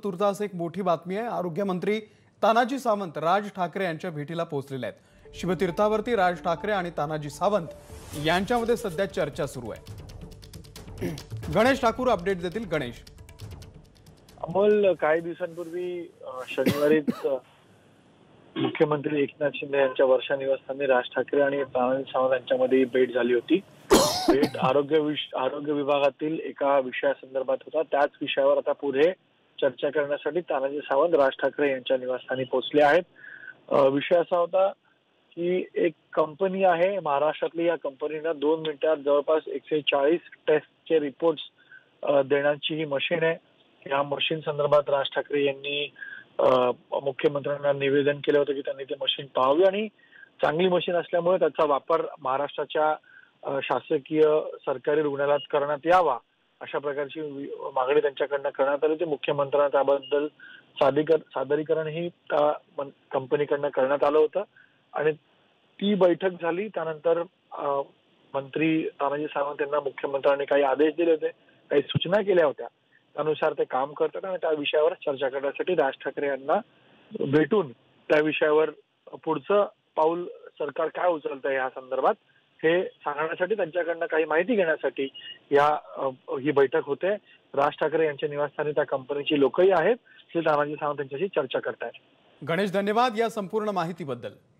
तुर्तास एक मोठी बातमी आहे। आरोग्यमंत्री तानाजी सावंत राज ठाकरे यांच्या भेटीला पोहोचलेले आहेत। शिवतीर्थावरती राज ठाकरे आणि तानाजी सावंत यांच्यामध्ये सध्या चर्चा सुरू आहे। गणेश ठाकूर अपडेट देतील। गणेश, अमोल, काही दिवसांपूर्वी शनिवारीच मुख्यमंत्री एकनाथ शिंदे यांच्या वर्षा निवासस्थानी राज ठाकरे आणि तानाजी सावंत यांच्यामध्ये भेट झाली होती। भेट आरोग्य विभागातील एका विषयासंदर्भात होता। त्याच विषयावर आता पुढे चर्चा करण्यासाठी तानाजी सावंत राज ठाकरे यांच्या निवासस्थानी पोहोचले आहेत। विषय असा होता की एक कंपनी आहे महाराष्ट्रातली, या कंपनीनं 2 मिनिटात जवळपास 140 टेस्टचे रिपोर्ट्स देण्याची ही मशीन आहे। या मशीन संदर्भात राज ठाकरे यांनी मुख्यमंत्र्यांना निवेदन केलं होतं की त्यांनी ते मशीन पाहावी आणि चांगली मशीन असल्यामुळे त्याचा वापर महाराष्ट्राच्या शासकीय सरकारी रुग्णालयात करण्यात यावा, अशा प्रकारची मागणी त्यांच्याकडनं करण्यात आली होती। मुख्यमंत्र्यांना त्याबद्दल सादरीकरणही त्या कंपनीकडनं करण्यात आलं होतं आणि ती बैठक झाली। त्यानंतर मंत्री तानाजी सावंत यांना मुख्यमंत्र्यांनी काही आदेश दिले होते, काही सूचना केल्या होत्या, त्यानुसार ते काम करतात आणि त्या विषयावर चर्चा करण्यासाठी राज ठाकरे यांना भेटून त्या विषयावर पुढचं पाऊल सरकार काय उचलतंय या संदर्भात हे सांगण्यासाठी, त्यांच्याकडनं काही माहिती घेण्यासाठी ही बैठक होते। राज ठाकरे यांच्या निवासस्थानी त्या कंपनीची लोकही आहेत, ते तानाजी सावंत यांच्याशी चर्चा करतायत। गणेश, धन्यवाद या संपूर्ण माहितीबद्दल।